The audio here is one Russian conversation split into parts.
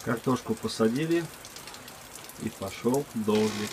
Картошку посадили, и пошел дождик.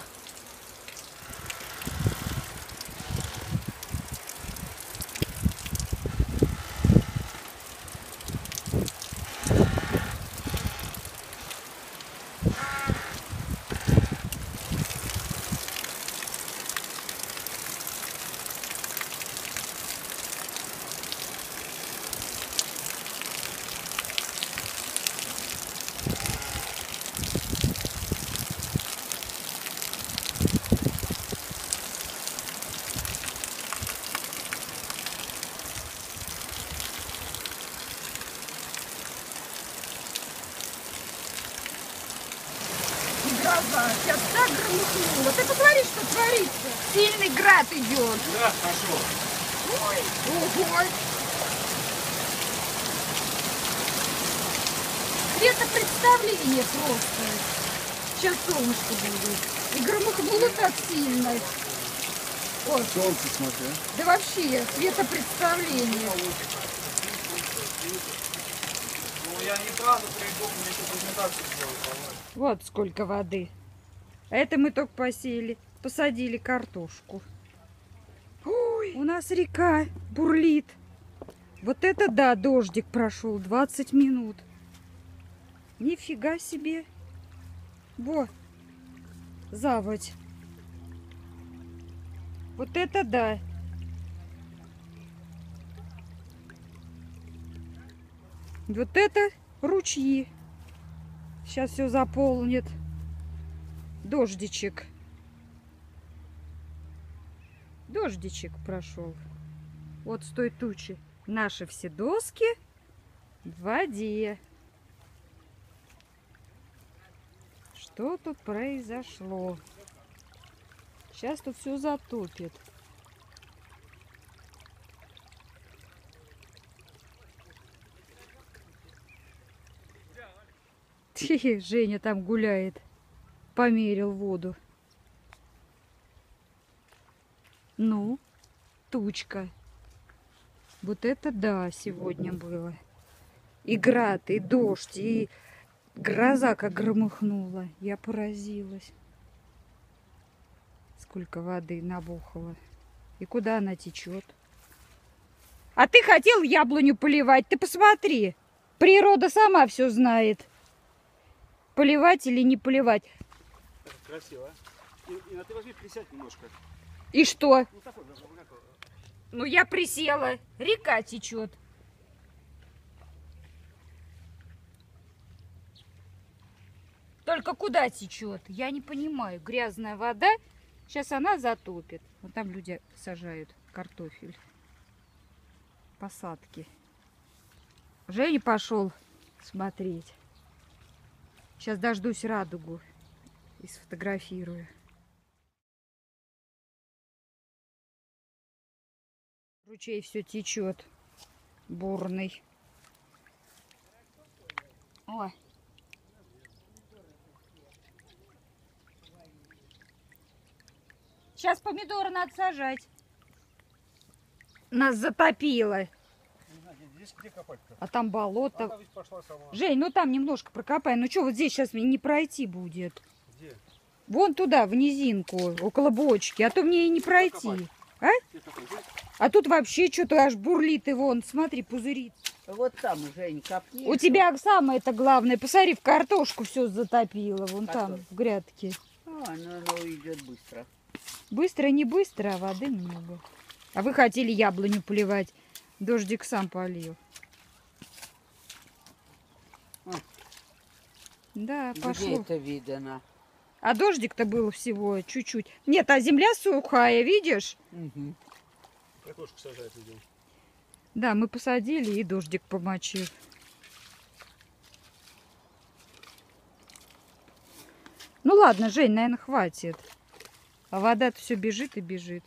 Гроза, сейчас так громыхнуло. Ты посмотри, что творится. Сильный град идет. Град пошел. Ой, ого. Светопредставление просто. Сейчас солнышко будет. И громыхнуло так сильно. Ой. Солнце смотри. Да вообще, светопредставление. Ну я неправда придумал, мне тут презентацию сделать. Вот сколько воды. А это мы только посадили картошку. Ой, у нас река бурлит. Вот это да, дождик прошел 20 минут. Нифига себе. Во, заводь. Вот это да. Вот это ручьи. Сейчас все заполнит. Дождичек. Дождичек прошел. Вот с той тучи. Наши все доски в воде. Что тут произошло? Сейчас тут все затопит. Женя там гуляет. Померил воду. Ну, тучка. Вот это да, сегодня было. И град, и дождь, и гроза как громыхнула. Я поразилась. Сколько воды набухало. И куда она течет? А ты хотел яблоню поливать? Ты посмотри. Природа сама все знает. Поливать или не поливать. Красиво. А ты возьми, присядь немножко. И что? Ну, такой, Ну, я присела. Река течет. Только куда течет? Я не понимаю. Грязная вода. Сейчас она затопит. Вот там люди сажают картофель. Посадки. Женя пошел смотреть. Сейчас дождусь радугу и сфотографирую. Ручей все течет. Бурный. Ой. Сейчас помидоры надо сажать. Нас затопило. Здесь где копать-то? А там болото. Она ведь пошла сама. Жень, ну там немножко прокопай. Ну что, вот здесь сейчас мне не пройти будет. Где? Вон туда, в низинку, около бочки. А то мне и не пройти. А? А тут вообще что-то аж бурлит и вон. Смотри, пузырит. Вот там, Жень, копни. У тебя самое это главное. Посмотри, в картошку все затопило. Вон там, Картошку. в грядке. А, ну оно идет быстро. Быстро, не быстро, а воды много. А вы хотели яблоню поливать. Дождик сам полил. А. Да, Где пошло. это видано? А дождик-то был всего чуть-чуть. Нет, а земля сухая, видишь? Угу. Картошку сажать идем. Да, мы посадили, и дождик помочил. Ну ладно, Жень, наверное, хватит. А вода-то все бежит и бежит.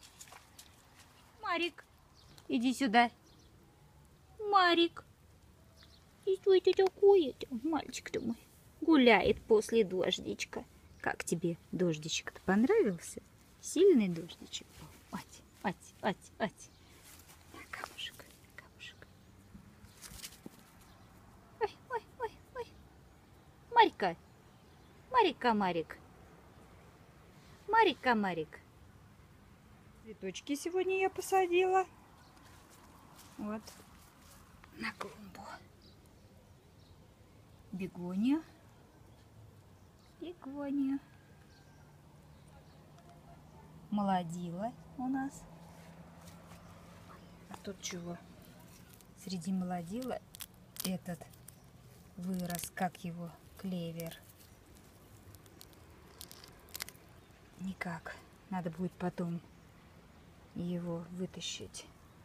Марик, иди сюда. Марик. И что это такое? Мальчик-то мой гуляет после дождичка. Как тебе дождичек-то понравился? Сильный дождичек был. Ать, ать, ать, ать. Камушек, камушек. Ой, ой, ой, ой. Ой, ой, ой, ой. Ой, ой, ой, ой. Ой, ой, ой, ой. Ой, ой, ой, ой. Ой, ой, ой, ой. Ой, ой, ой, ой. Ой, ой, ой, ой. Ой, ой, ой, ой. Ой, ой, ой, ой. Марика. Марик-комарик. Марик-комарик. Цветочки сегодня я посадила. Вот. На клумбу. Бегония. Бегония. Молодила у нас. А тут чего? Среди молодила этот вырос, как его, клевер. Никак. Надо будет потом его вытащить.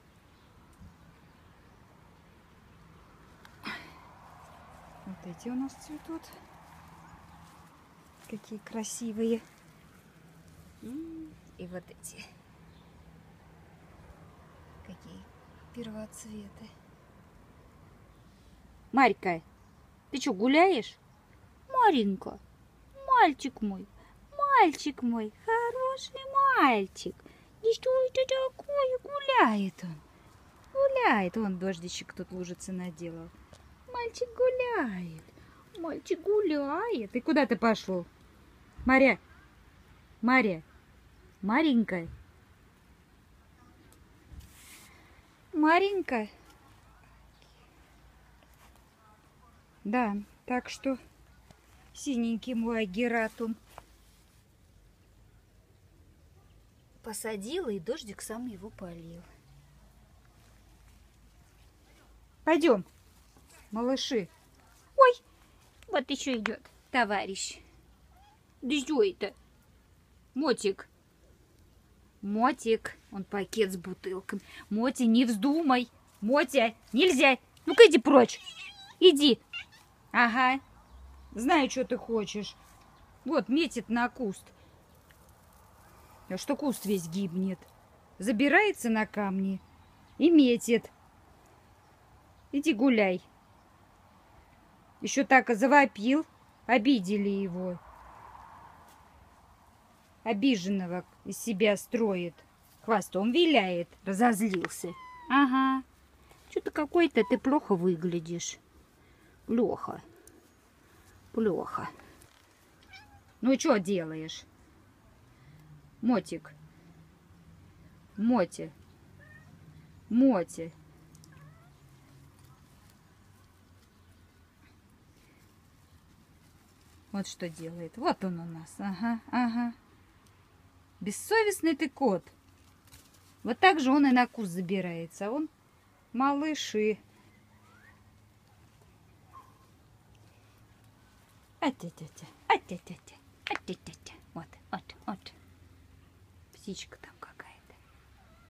Вот эти у нас цветут. Какие красивые. И вот эти. Какие первоцветы. Марька, ты что, гуляешь? Маринка, мальчик мой, хороший мальчик. И что это такое? Гуляет он. Гуляет. Вон дождичек тут лужицы наделал. Мальчик гуляет. Мальчик гуляет. И куда ты пошел? Маря. Маренька. Маренька. Да, так что синенький мой агератум посадила, и дождик сам его полил. Пойдем, малыши. Ой, вот еще идет товарищ. Да что это? Мотик. Мотик. Он пакет с бутылками. Мотя, не вздумай. Мотя, нельзя. Ну-ка иди прочь. Иди. Ага. Знаю, что ты хочешь. Вот, метит на куст. А что куст весь гибнет? Забирается на камни и метит. Иди гуляй. Еще так завопил. Обидели его. Обиженного из себя строит. Хвостом виляет. Разозлился. Ага. Что-то какой-то ты плохо выглядишь. Плохо. Плохо. Ну, что делаешь? Мотик. Мотя. Мотя. Вот что делает. Вот он у нас. Ага, ага. Бессовестный ты кот. Вот так же он и на куст забирается. Он малыши. Вот. Птичка там как.